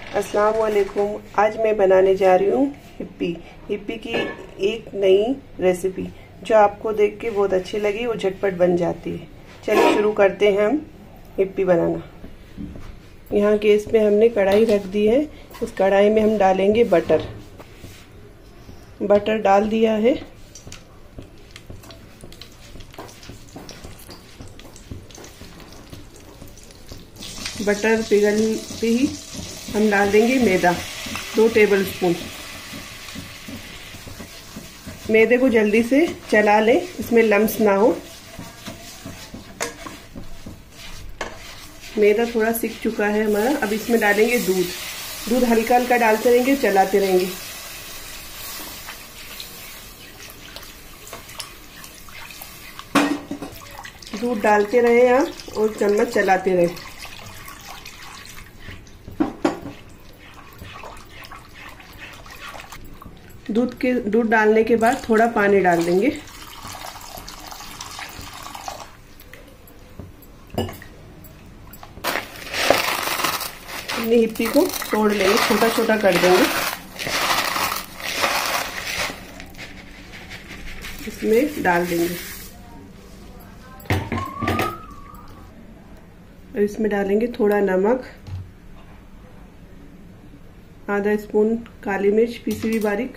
अस्सलाम वालेकुम। आज मैं बनाने जा रही हूँ हिप्पी की एक नई रेसिपी जो आपको देख के बहुत अच्छी लगी, वो झटपट बन जाती है। चलिए शुरू करते हैं हम हिप्पी बनाना। यहाँ गैस पे हमने कढ़ाई रख दी है। इस कढ़ाई में हम डालेंगे बटर डाल दिया है। बटर पिघलते ही हम डाल देंगे मैदा, 2 टेबलस्पून। मैदे को जल्दी से चला लें, इसमें लम्स ना हो। मैदा थोड़ा सिक चुका है हमारा। अब इसमें डालेंगे दूध हल्का हल्का डालते रहेंगे, चलाते रहेंगे। दूध डालते रहे आप और चम्मच चलाते रहे। दूध डालने के बाद थोड़ा पानी डाल देंगे। हमने हिप्पी को तोड़ लेंगे, छोटा छोटा कर देंगे। इसमें डाल देंगे और इसमें डालेंगे थोड़ा नमक, आधा स्पून काली मिर्च पीसी हुई बारीक,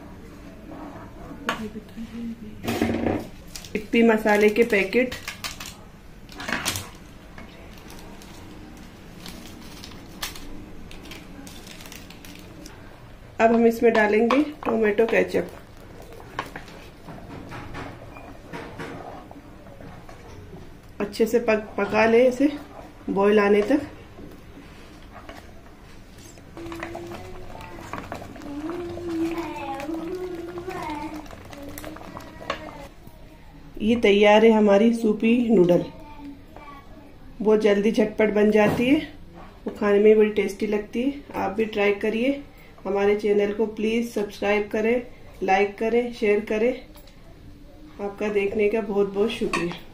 हिप्पी मसाले के पैकेट, अब हम इसमें डालेंगे टोमेटो केचप। अच्छे से पका ले इसे बॉईल आने तक। ये तैयार है हमारी सूपी नूडल। बहुत जल्दी झटपट बन जाती है, वो खाने में बड़ी टेस्टी लगती है। आप भी ट्राई करिए। हमारे चैनल को प्लीज़ सब्सक्राइब करें, लाइक करें, शेयर करें। आपका देखने का बहुत बहुत शुक्रिया।